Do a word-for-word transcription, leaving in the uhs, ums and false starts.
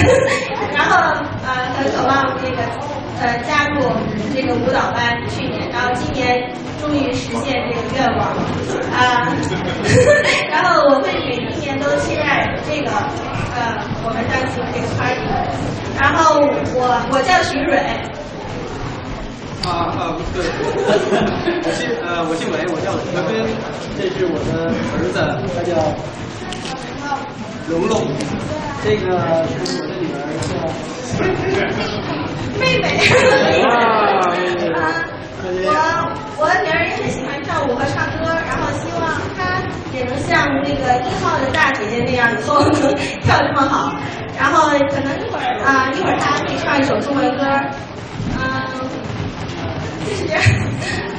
然后呃很渴望这个呃加入这个舞蹈班，去年，然后今年终于实现这个愿望啊、然后我会每一年都期待这个呃我们Dancing Kids Party， 然后我我叫徐蕊。 啊啊，对，我姓呃我姓韦，我叫何斌，这是我的儿子，他叫龙龙，这个是我的女儿叫妹妹。啊，我我的女儿也很喜欢跳舞和唱歌，然后希望她也能像那个一号的大姐姐那样，以后能跳这么好。然后可能一会儿啊，一会儿她可以唱一首中文歌，嗯。谢谢。